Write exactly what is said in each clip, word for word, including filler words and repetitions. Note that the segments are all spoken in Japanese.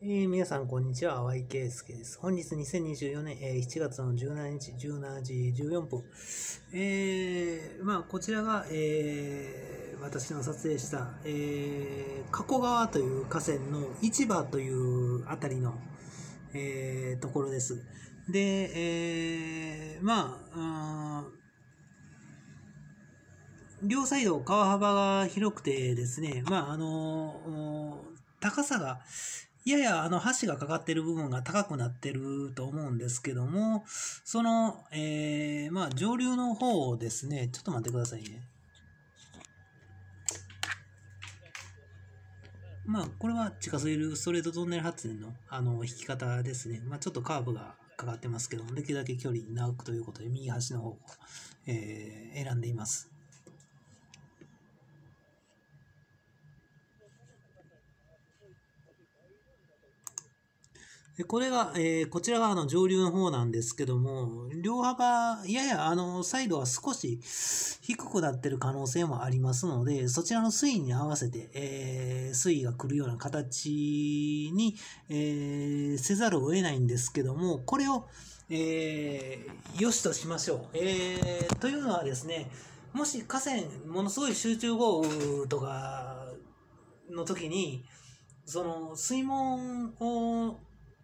えー、皆さん、こんにちは。淡井圭介です。本日にせんにじゅうよねん、えー、しちがつのじゅうしちにち、じゅうしちじじゅうよんぷん。えー、まあ、こちらが、えー、私の撮影した、えー、加古川という河川の市場というあたりの、えー、ところです。で、えー、まあ、あ両サイド川幅が広くてですね、まあ、あの、高さが、ややあの橋がかかっている部分が高くなってると思うんですけども、その、えー、まあ上流の方ですね、ちょっと待ってくださいね。まあこれは地下水ストレートトンネル発電のあの引き方ですね。まあちょっとカーブがかかってますけども、できるだけ距離長くということで右端の方を、えー、選んでいます。でこれが、えー、こちらがあの上流の方なんですけども、両幅、ややあの、サイドは少し低くなってる可能性もありますので、そちらの水位に合わせて、えー、水位が来るような形に、えー、せざるを得ないんですけども、これを、えー、良しとしましょう。えー、というのはですね、もし河川、ものすごい集中豪雨とかの時に、その水門を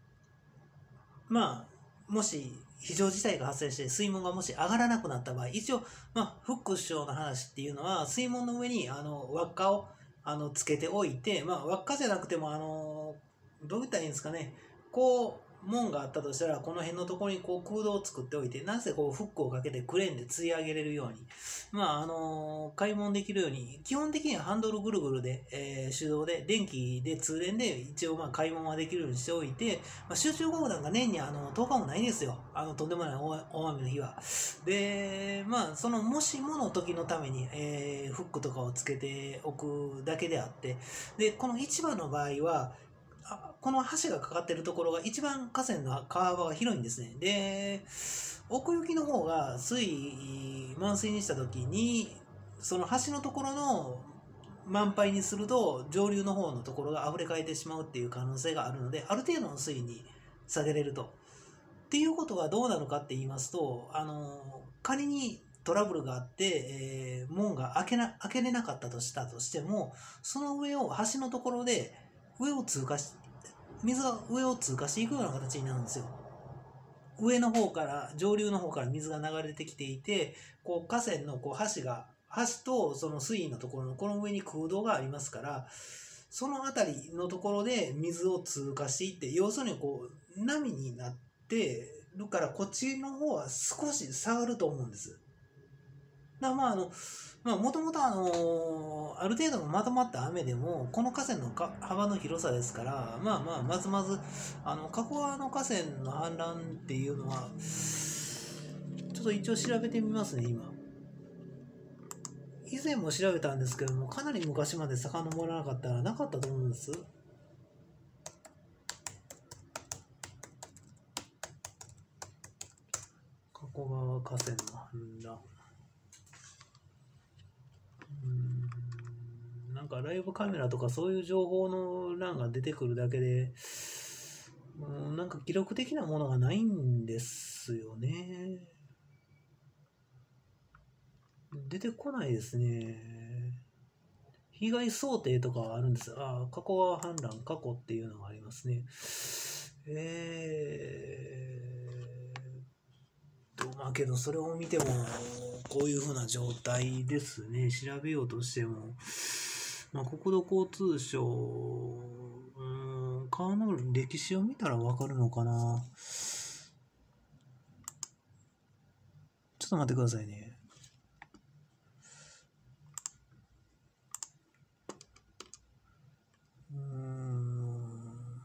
まあ、もし非常事態が発生して水門がもし上がらなくなった場合、一応、まあ、フック首相の話っていうのは、水門の上にあの輪っかをあのつけておいて、まあ、輪っかじゃなくても、あのどう言ったらいいんですかね、こう、門があったとしたら、この辺のところにこう空洞を作っておいて、なぜこうフックをかけてクレーンで吊り上げれるように、まあ、あの開門できるように、基本的にはハンドルぐるぐるで、えー手動で、電気で通電で、一応まあ開門はできるようにしておいて、まあ、集中豪雨なんか年にあのとおかもないんですよ。あの、とんでもない大大雨の日は。で、まあ、その、もしもの時のために、えーフックとかをつけておくだけであって、で、この市場の場合は、あこの橋がかかってるところが一番河川の川幅が広いんですね。で、奥行きの方が水位満水にした時に、その橋のところの満杯にすると上流の方のところが溢れかえってしまうっていう可能性があるので、ある程度の水位に下げれると。っていうことはどうなのかって言いますと、あの仮にトラブルがあって、えー門が開けな開けれなかったとしたとしても、その上を橋のところで上を通過し水が上を通過していくような形になるんですよ。上の方から上流の方から水が流れてきていて、こう河川のこう橋が橋とその水位のところのこの上に空洞がありますから、その辺りのところで水を通過していって、要するにこう波になってるからこっちの方は少し下がると思うんです。だからまああのまあもともとあのある程度のまとまった雨でもこの河川のか幅の広さですから、まあまあまずまずあの加古川の河川の氾濫っていうのはちょっと一応調べてみますね今。以前も調べたんですけども、かなり昔まで遡らなかったらなかったと思うんです。加古川河川の氾濫。うーんなんかライブカメラとかそういう情報の欄が出てくるだけで、うんなんか記録的なものがないんですよね。出てこないですね。被害想定とかはあるんです。ああ、加古川氾濫過去っていうのがありますね。えーと、まあけどそれを見ても、こういう風な状態ですね。調べようとしても。まあ、国土交通省、うーん、川の歴史を見たらわかるのかな。ちょっと待ってくださいね。うーん。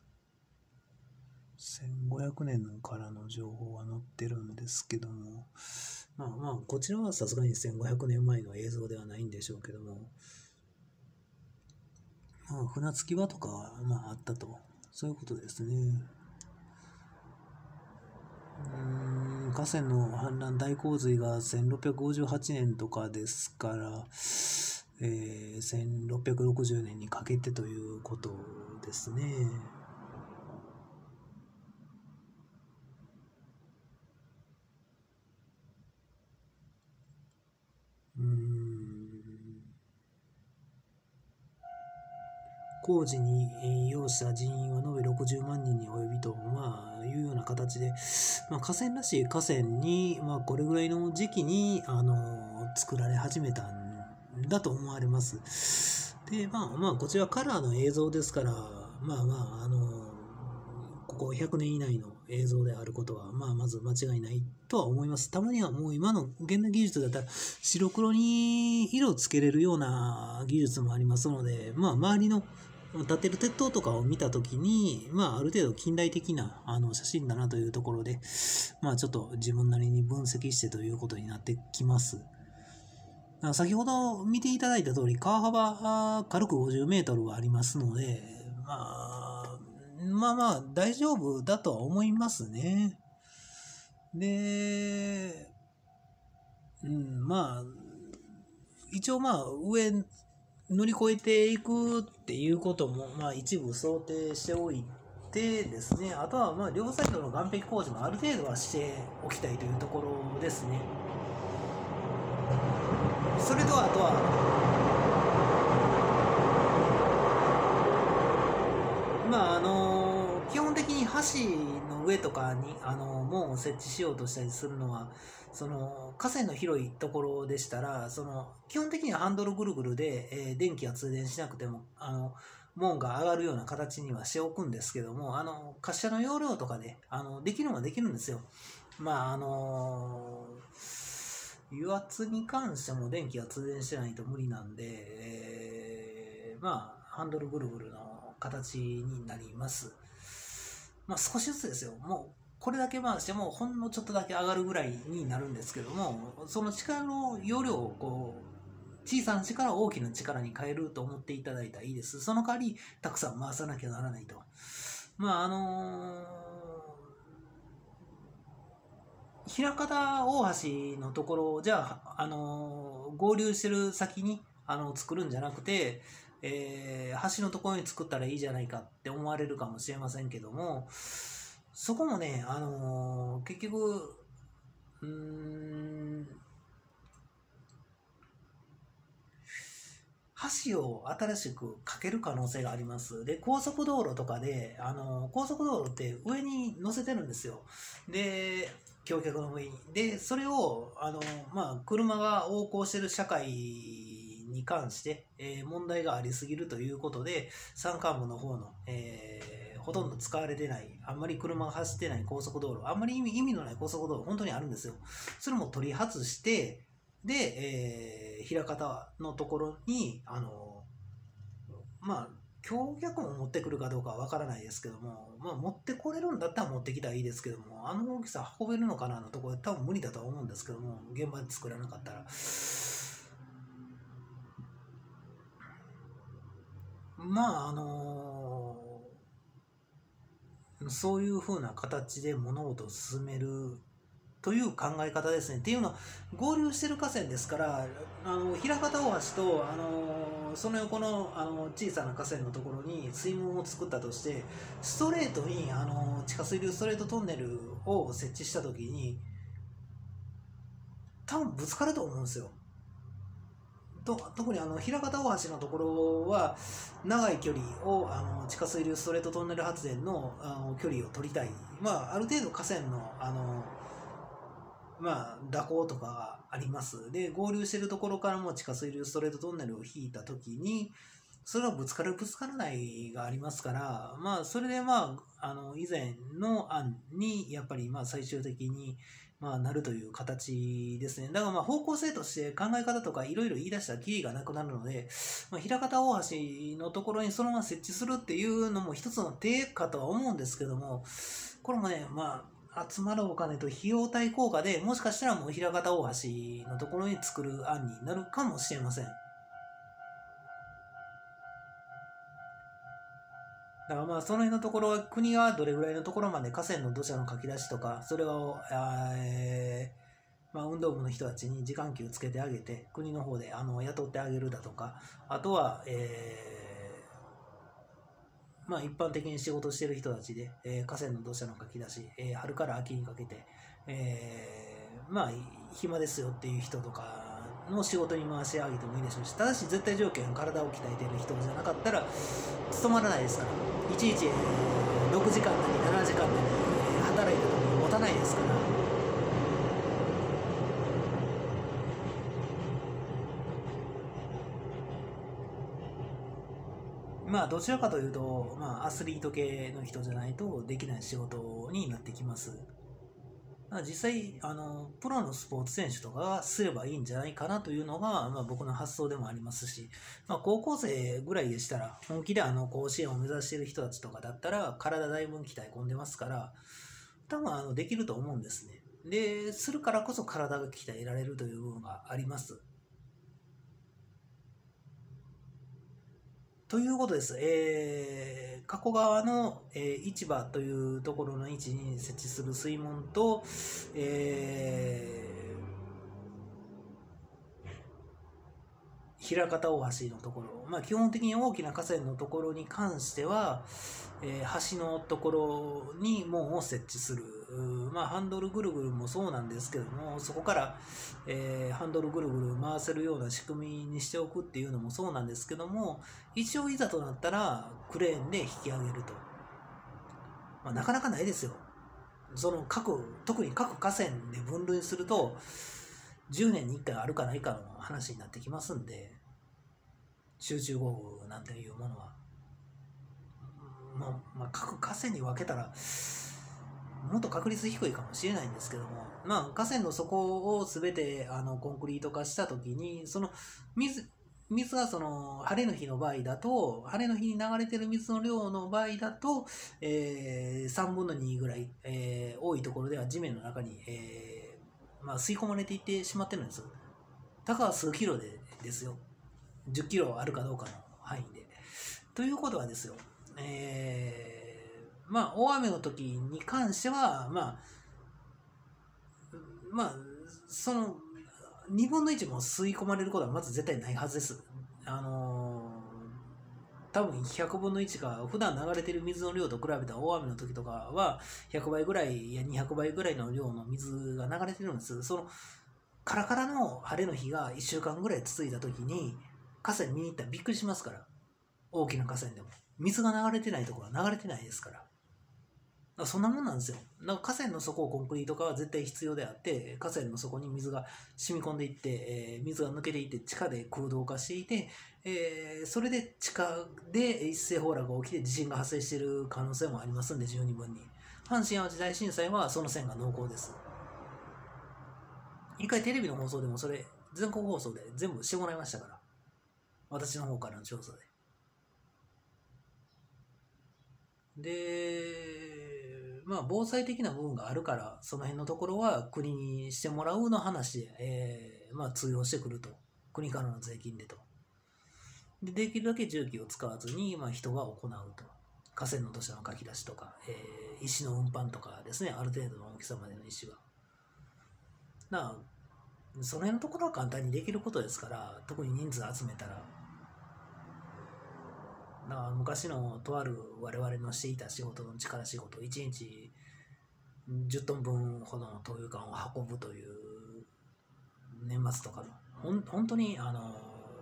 せんごひゃくねんからの情報は載ってるんですけども、まあまあ、こちらはさすがにせんごひゃくねんまえの映像ではないんでしょうけども、まあ、船着き場とかは、まあ、あったと。そういうことですね。うーん、河川の氾濫大洪水がせんろっぴゃくごじゅうはちねんとかですから、えー、せんろっぴゃくろくじゅうねんにかけてということですね。 工事に要した人員は延べろくじゅうまんにんに及びと、まあ、いうような形で、まあ、河川らしい河川に、まあ、これぐらいの時期に、あの、作られ始めたんだと思われます。で、まあ、まあ、こちらカラーの映像ですから、まあまあ、あの、ここひゃくねん以内の映像であることは、まあ、まず間違いないとは思います。たまにはもう今の現代技術だったら白黒に色をつけれるような技術もありますので、まあ、周りの立ってる鉄塔とかを見たときに、まあ、ある程度近代的なあの写真だなというところで、まあ、ちょっと自分なりに分析してということになってきます。先ほど見ていただいた通り、川幅軽くごじゅうメートルはありますので、まあ、まあまあ大丈夫だとは思いますね。で、うん、まあ、一応まあ上乗り越えていくっていうことも、まあ一部想定しておいてですね、あとはまあ両サイドの岸壁工事もある程度はしておきたいというところですね。それとあとは、まああの基本的に橋の上とかにあの門を設置しようとしたりするのは、その河川の広いところでしたら、その基本的にはハンドルぐるぐるで、えー、電気が通電しなくてもあの門が上がるような形にはしておくんですけども、あの滑車の容量とかであのできるのはできるんですよ。まああの油圧に関しても電気が通電してないと無理なんで、えー、まあハンドルぐるぐるの形になります。まあ少しずつですよ。もうこれだけ回してもほんのちょっとだけ上がるぐらいになるんですけども、その力の容量をこう小さな力を大きな力に変えると思っていただいたらいいです。その代わりたくさん回さなきゃならないと。まああのー、枚方大橋のところじゃあ、あのー、合流してる先にあの作るんじゃなくて、えー、橋のところに作ったらいいじゃないかって思われるかもしれませんけども、そこもね、あのー、結局、うーん、橋を新しく架ける可能性があります。で、高速道路とかで、あのー、高速道路って上に乗せてるんですよ。で、橋脚の上に。で、それを、あのー、まあ、車が横行してる社会に関して、えー、問題がありすぎるということで、山間部の方の、えーほとんど使われてない、あんまり車が走ってない高速道路、あんまり意味、意味のない高速道路、本当にあるんですよ。それも取り外して、で、えー、枚方のところに、あの、まあ、橋脚も持ってくるかどうかはわからないですけども、まあ、持ってこれるんだったら持ってきたらいいですけども、あの大きさ運べるのかなのところ多分無理だとは思うんですけども、現場で作らなかったら。まあ、あのそういう風な形で物事を進めるという考え方ですね。っていうのは合流してる河川ですから、あの枚方大橋とあのその横のあの小さな河川のところに水門を作ったとして、ストレートにあの地下水流ストレートトンネルを設置した時に多分ぶつかると思うんですよ。と特にあの枚方大橋のところは長い距離をあの地下水流ストレートトンネル発電 の, あの距離を取りたい、まあ、ある程度河川のあの、まあ、蛇行とかがあります。で合流しているところからも地下水流ストレートトンネルを引いた時にそれはぶつかるぶつからないがありますから、まあ、それで、まあ、あの以前の案にやっぱりまあ最終的にまあ、なるという形ですね。だからまあ方向性として考え方とかいろいろ言い出したらキリがなくなるので、まあ、枚方大橋のところにそのまま設置するっていうのも一つの手かとは思うんですけども、これもね、まあ、集まるお金と費用対効果でもしかしたらもう枚方大橋のところに作る案になるかもしれません。だからまあその辺のところは国がどれぐらいのところまで河川の土砂のかき出しとかそれを、えーまあ、運動部の人たちに時間給つけてあげて国の方であの雇ってあげるだとか、あとは、えーまあ、一般的に仕事してる人たちで、えー、河川の土砂のかき出し、えー、春から秋にかけて、えー、まあ暇ですよっていう人とかの仕事に回し上げてもいいでしょうし、ただし絶対条件、体を鍛えている人じゃなかったら務まらないですから、いちいちろくじかんなりななじかんなり働いた時に持たないですから。まあどちらかというと、まあ、アスリート系の人じゃないとできない仕事になってきます。実際あのプロのスポーツ選手とかがすればいいんじゃないかなというのが、まあ、僕の発想でもありますし、まあ、高校生ぐらいでしたら本気であの甲子園を目指している人たちとかだったら体だいぶ鍛え込んでますから多分あのできると思うんですね。でするからこそ体が鍛えられるという部分があります。ということです。えー、加古川の、えー、市場というところの位置に設置する水門と、えー、枚方大橋のところ、まあ、基本的に大きな河川のところに関しては、えー、橋のところに門を設置する。まあ、ハンドルぐるぐるもそうなんですけども、そこから、えー、ハンドルぐるぐる回せるような仕組みにしておくっていうのもそうなんですけども、一応いざとなったらクレーンで引き上げると、まあ、なかなかないですよ。その各特に各河川で分類するとじゅうねんにいっかいあるかないかの話になってきますんで、集中豪雨なんていうものは、まあ、まあ、各河川に分けたらもっと確率低いかもしれないんですけども、まあ、河川の底を全てあのコンクリート化したときに、その水水がその晴れの日の場合だと、晴れの日に流れてる水の量の場合だと、えー、さんぶんのにぐらい、えー、多いところでは地面の中に、えーまあ、吸い込まれていってしまってるんです。たかが数キロでですよ。じゅっキロあるかどうかの範囲で。ということはですよ、えー、まあ大雨の時に関しては、まあ、まあ、そのにぶんのいちも吸い込まれることはまず絶対ないはずです。あのー、多分ひゃくぶんのいちか、普段流れてる水の量と比べた大雨の時とかはひゃくばいぐらいやにひゃくばいぐらいの量の水が流れてるんです。そのカラカラの晴れの日がいっしゅうかんぐらい続いた時に河川見に行ったらびっくりしますから。大きな河川でも水が流れてないところは流れてないですから。そんなもんなんですよ。なんか河川の底をコンクリート化は絶対必要であって、河川の底に水が染み込んでいって、えー、水が抜けていって地下で空洞化していて、えー、それで地下で一斉崩落が起きて地震が発生している可能性もありますんで、十二分に。阪神・淡路大震災はその線が濃厚です。一回テレビの放送でもそれ全国放送で全部してもらいましたから、私の方からの調査で。で、まあ、防災的な部分があるから、その辺のところは国にしてもらうの話で、えー、まあ、通用してくると。国からの税金でと。で、できるだけ重機を使わずに、まあ、人が行うと。河川の土砂のかき出しとか、えー、石の運搬とかですね、ある程度の大きさまでの石は。なあ、その辺のところは簡単にできることですから、特に人数集めたら。だから昔のとある我々のしていた仕事の力仕事、いちにちじゅっトンぶんほどの灯油管を運ぶという年末とかの、ほん本当にあの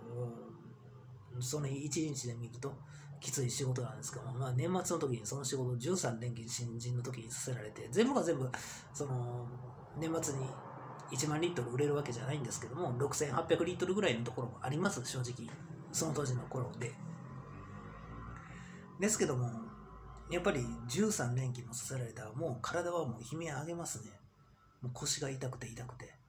そのいちにちで見るときつい仕事なんですけども、まあ、年末の時にその仕事をじゅうさん連勤新人の時にさせられて、全部が全部その年末にいちまんリットル売れるわけじゃないんですけども、ろくせんはっぴゃくリットルぐらいのところもあります、正直その当時の頃で。ですけども、やっぱりじゅうさん連勤もさせられたら、もう体はもう悲鳴上げますね。もう腰が痛くて痛くて。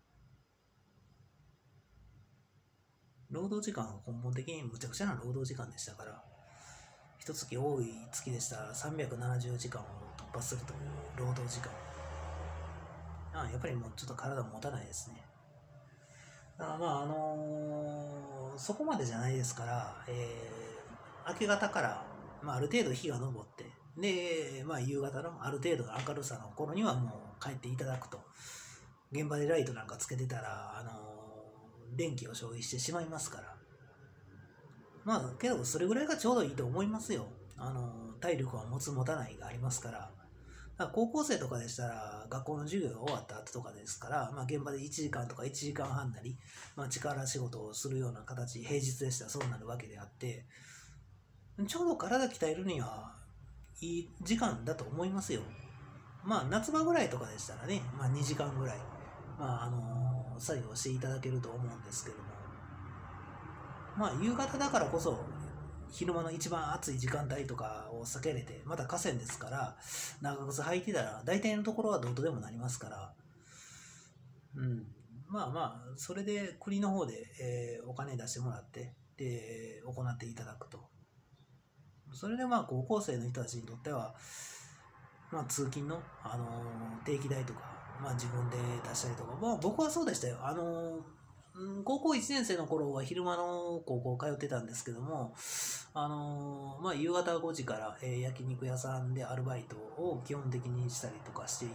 労働時間は根本的にむちゃくちゃな労働時間でしたから、一月多い月でしたらさんびゃくななじゅうじかんを突破するという労働時間。ああやっぱりもうちょっと体持たないですね。だからまああのー、そこまでじゃないですから、えー、明け方からまあ、ある程度日が昇って、で、まあ、夕方のある程度の明るさの頃にはもう帰っていただくと。現場でライトなんかつけてたら、あのー、電気を消費してしまいますから。まあ、けどそれぐらいがちょうどいいと思いますよ。あのー、体力は持つ持たないがありますから。 高校生とかでしたら学校の授業が終わった後とかですから、まあ、現場でいちじかんとかいちじかんはんなり、まあ、力仕事をするような形、平日でしたらそうなるわけであって、ちょうど体鍛えるにはいい時間だと思いますよ。まあ夏場ぐらいとかでしたらね、まあ、にじかんぐらい、まああのー、作業していただけると思うんですけども、まあ夕方だからこそ昼間の一番暑い時間帯とかを避けれて、また河川ですから長靴履いてたら大体のところはどうとでもなりますから、うん、まあまあそれで国の方で、えー、お金出してもらってで行っていただくと。それでまあ高校生の人たちにとっては、まあ、通勤の、あのー定期代とか、まあ、自分で出したりとか、まあ、僕はそうでしたよ。あのーうん高校いちねん生の頃は昼間の高校通ってたんですけども、あのーまあ、夕方ごじから、えー焼肉屋さんでアルバイトを基本的にしたりとかしていって、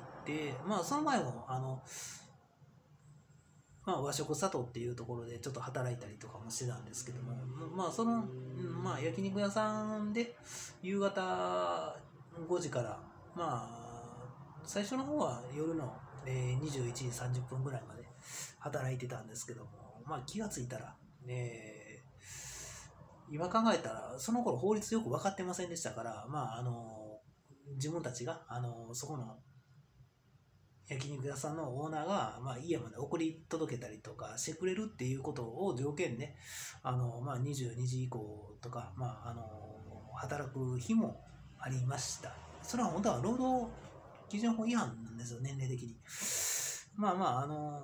まあ、その前もあの、まあ、和食里っていうところでちょっと働いたりとかもしてたんですけども、まあその、うんまあ、焼肉屋さんで夕方ごじからまあ最初の方は夜の、えーにじゅういちじさんじゅっぷんぐらいまで働いてたんですけども、まあ気がついたら、ね、今考えたらその頃法律よく分かってませんでしたから、まああの自分たちがあのそこの焼肉屋さんのオーナーが、まあ、家まで送り届けたりとかしてくれるっていうことを条件で、あの、まあ、にじゅうにじ以降とか、まあ、あの、働く日もありました。それは本当は労働基準法違反なんですよ、年齢的に。まあまあ、あの、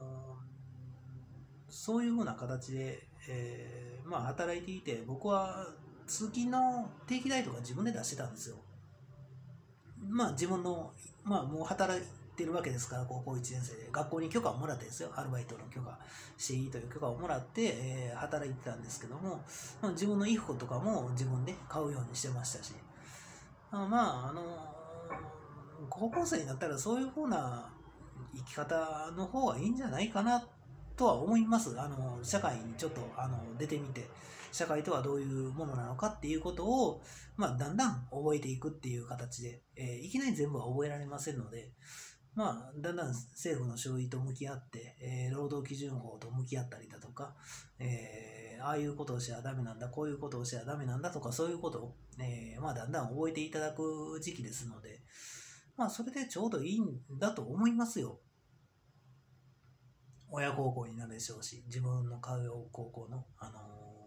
そういうふうな形で、えーまあ、働いていて、僕は通勤の定期代とか自分で出してたんですよ。まあ、自分の、まあ、もう働いてるわけですから、高校いちねん生で学校に許可をもらってですよ、アルバイトの許可していいという許可をもらって、えー働いてたんですけども、まあ、自分の衣服とかも自分で買うようにしてましたし、あまああの高校生になったらそういうふうな生き方の方がいいんじゃないかなとは思います。あの社会にちょっとあの出てみて、社会とはどういうものなのかっていうことを、まあ、だんだん覚えていくっていう形で、えーいきなり全部は覚えられませんので、まあ、だんだん政府の書類と向き合って、えー労働基準法と向き合ったりだとか、えーああいうことをしちゃダメなんだ、こういうことをしちゃダメなんだとか、そういうことを、えーまあ、だんだん覚えていただく時期ですので、まあ、それでちょうどいいんだと思いますよ。親孝行になるでしょうし、自分の通う高校の、あのー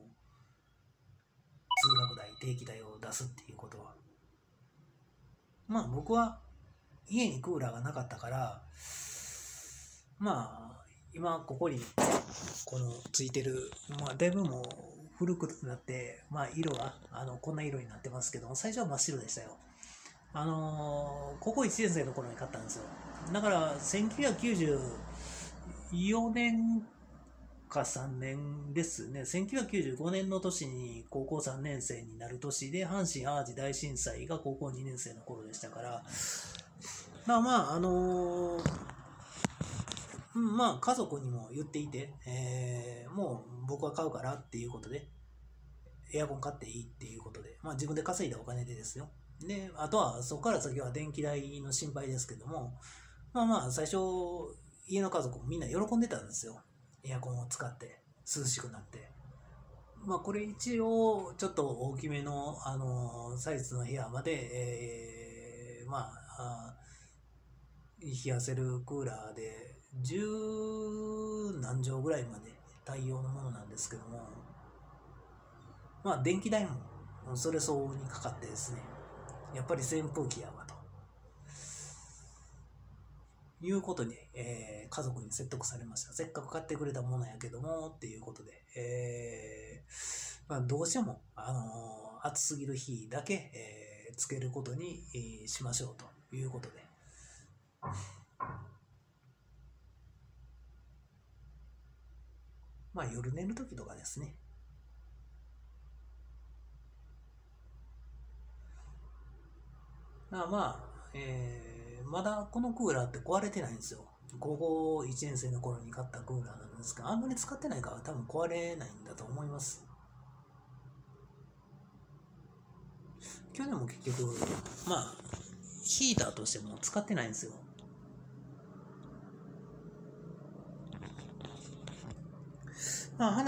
通学代、定期代を出すっていうことは。まあ、僕は家にクーラーがなかったから、まあ、今ここにこのついてる、まあ、だいぶもう古くなって、まあ、色があのこんな色になってますけども、最初は真っ白でしたよ。あのー、高校いちねん生の頃に買ったんですよ。だからせんきゅうひゃくきゅうじゅうよねんかさんねんですね。せんきゅうひゃくきゅうじゅうごねんの年に高校さんねん生になる年で、阪神・淡路大震災が高校にねん生の頃でしたから、まあまあ、あのーうんまあ家族にも言っていて、えーもう僕は買うからっていうことで、エアコン買っていいっていうことで、まあ自分で稼いだお金でですよ。で、あとはそこから先は電気代の心配ですけども、まあまあ最初、家の家族もみんな喜んでたんですよ。エアコンを使って涼しくなって。まあこれ一応ちょっと大きめの、あのサイズの部屋まで、えーまあ、冷やせるクーラーで十何畳ぐらいまで対応のものなんですけども、まあ電気代もそれ相応にかかってですね、やっぱり扇風機やわということで、えー家族に説得されました。せっかく買ってくれたものやけどもっていうことで、えーまあ、どうしても、あのー暑すぎる日だけ、えーつけることに、えーしましょうということで、まあ夜寝るときとかですね、まあまあ、えーまだこのクーラーって壊れてないんですよ。高校いちねん生の頃に買ったクーラーなんですが、あんまり使ってないから多分壊れないんだと思います。去年も結局、まあ、 ヒーターとしてもう使ってないんですよ。まあ